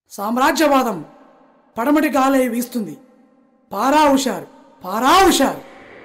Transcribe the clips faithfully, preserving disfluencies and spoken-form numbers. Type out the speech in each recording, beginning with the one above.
సామ్రాజ్యవాదం పడమటి గాలై వీస్తుంది. పారా హుషారు, పారా హుషారు.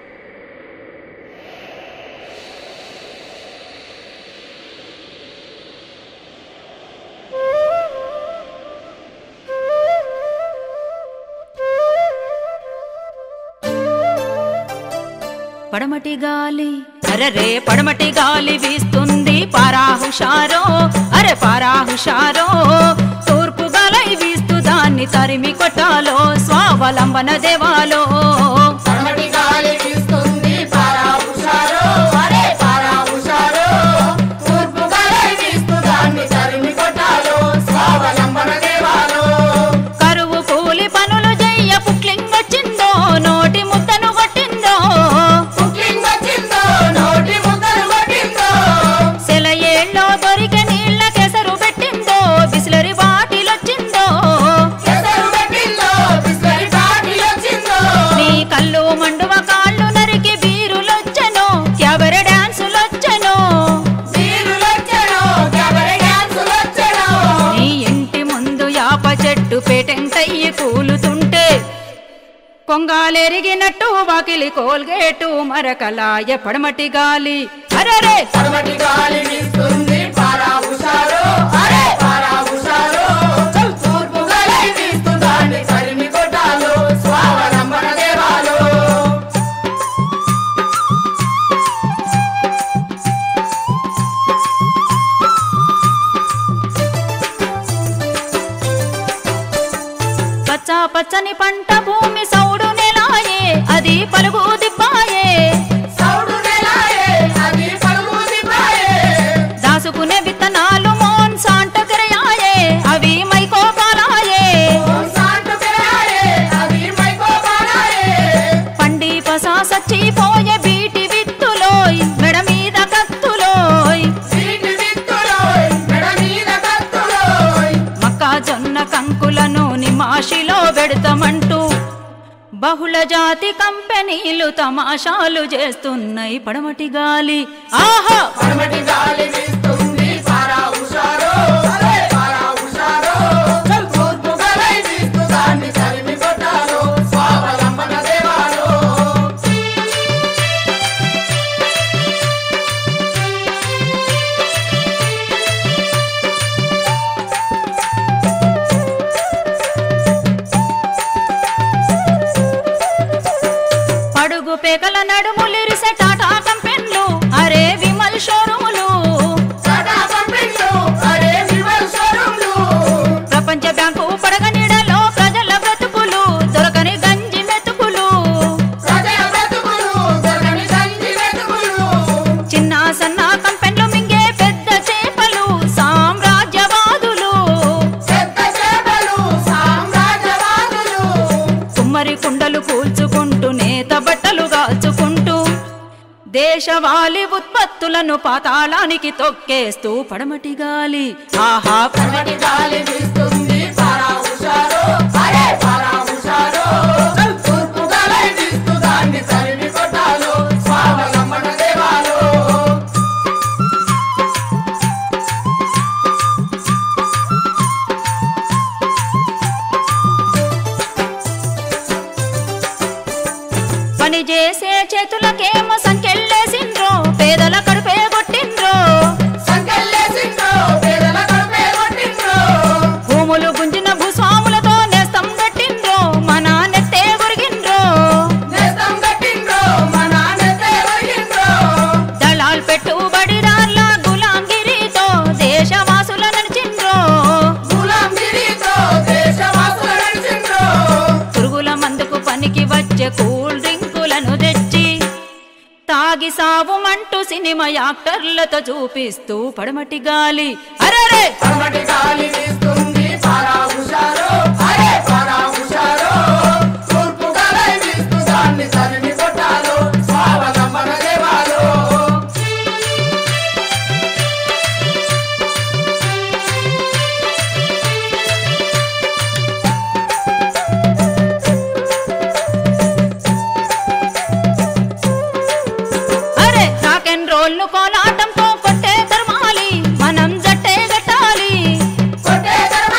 పడమటి గాలి అరెరే పడమటి గాలి వీస్తుంది, పారా హుషారో అరే పారా హుషారో. తూర్పు గాలై వీస్తూ దాన్ని తరిమి కొట్టాలో, స్వావలంబన దేవాలో. పడమటి గాలి వీస్తుంది, పారా హుషారో అరే పారా హుషారో. తూర్పు గాలై వీస్తూ దాన్ని తరిమి కొట్టాలో, స్వావలంబన దేవాలో. కరువు కూలి పనులు చెయ్య పుక్లింగ్ వచ్చిందో, నోటి ముద్దను కొట్టిందో. పుక్లింగ్ వచ్చిందో, నోటి ముద్దను కొట్టిందో. సెలయేళ్ళలో దొరికే నీళ్ళ కెసరు పెట్టిందో, బిస్లరీ బాటిల్ వచ్చిందో. ఎసరు పెట్టిందో, బిస్లరీ బాటిల్ వచ్చిందో. నీ కళ్ళు మండువ కాళ్ళు నరికి బీరులొచ్చెను, క్యాబరె డాన్సులొచ్చెను. వీరులొచ్చెను, క్యాబరె డాన్సులొచ్చెను. నీ ఇంటి ముందు యాప చెట్టు పేటెంటయ్యి కూలుతుంటే, కొంగాలెరిగినట్టు వాకిలి కోల్గేటు మరకలాయ పడమటి గాలి అరరే. పడమటి గాలి వీస్తుంది, పారా హుషారో అరే పారా హుషారో. తూర్పు గాలై వీస్తూ దాన్ని తరిమి కొట్టాలో, స్వావలంబన దేవాలో. పచ్చ పచ్చని పంట భూమి సౌడు నెలాయే, అది పలుగు దిబ్బాయే. సౌడు నెలాయే, అది పలుగు దిబ్బాయే. దాసుకునే విత్తనాలు మోన్ సాంటకరయాయే, అవి మైకోపాలాయే. సాంటు పెరాయే, అది మైకోపాలాయే. పండి పసా సచ్చిపోయే బీటి విత్తులోయ్, మెడ మీద కత్తులోయ్. వీటి విత్తులోయ్, మెడ మీద కత్తులోయ్. మొక్కజొన్న కంకులను నిమాషిలో పెడతామంటూ బహుళ జాతి కంపెనీలు తమాషాలు చేస్తున్నాయి పడమటి గాలి. ఆహా పడమటి గాలి వీస్తుంది, పారా హుషారో అరే పారా హుషారో. తూర్పు గాలై వీస్తూ దాన్ని తరిమి కొట్టాలో, స్వావలంబన దేవాలో. పడుగు పేకల నడుములిరిసే టాటా కంపెన్లు, అరే విమల్ షోరూములు. టాటా కంపెనీలు, అరే విమల్ షోరూమ్లు. ప్రపంచ బ్యాంకు పడగ నీడలో ప్రజల బ్రతుకులు, దొరకని గంజి మెతుకులు. ప్రజల బ్రతుకులు, దొరకని గంజి వెతుకులు. చిన్న సన్న కంపెన్లు మింగే పెద్ద చేపలు, సామ్రాజ్యవాదులు. పెద్ద చేపలు, సామ్రాజ్యవాదులు. కుమ్మరి కుండలు కూల్చుకుంటూ నేత బట్టలు కాల్చుకుంటూ, దేశవాళి ఉత్పత్తులను పాతాళానికి తొక్కేస్తూ పడమటి గాలి. ఆహా పడమటి గాలి వీస్తుంది, పారా హుషారో అరే పారా హుషారో. తూర్పు గాలై వీస్తూ దాన్ని తరిమి కొట్టాలో, స్వావలంబన దేవాలో. పని చేసే చేతులకేమో సంకెళ్ళేసిండ్రో, పేదల కడుపే కొట్టిండ్రో. సంకెళ్ళేసిండ్రో, పేదల కడుపే కొట్టిండ్రో. భూములు గుంజిన భూస్వాములతో నేస్తం కట్టిండ్రో, మన నెత్తే గురిగిండ్రో. నేస్తం కట్టిండ్రో, మన నెత్తే ఒరిగిండ్రో. దళాల్ పెట్టుబడిదార్ల గులాంగిరితో దేశవాసుల నడిచిండ్రో. గులాంగిరితో దేశవాసుల నడిచిండ్రో. పురుగుల మందుకు పనికి వచ్చే కూల్ డ్రింకులను తెచ్చి, తాగి సావుమంటూ సినిమా యాక్టర్లతో చూపిస్తూ పడమటి గాలి అరరే. పడమటి గాలి వీస్తుంది, పారా హుషారో అరే పారా హుషారో. తూర్పు గాలై వీస్తూ దాన్ని తరిమి కొట్టాలో, స్వావలంబన దేవాలో. అరే రాక్ అండ్ రోల్ కోలాటంతో కొట్టే తరమాలి, మనం జట్టే గట్టాలి. కొట్టే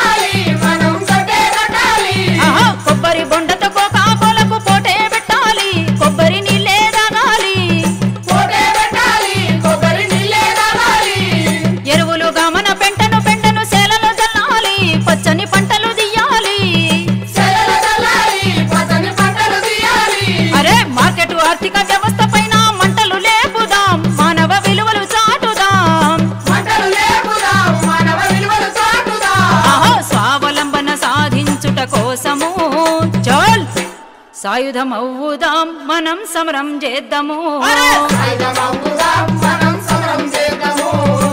కోసము చల్ సాయుధమవ్వుదాం మనం సమరం చేద్దాము సాయుధమవ్వుదాం మనం సమరం చేద్దాము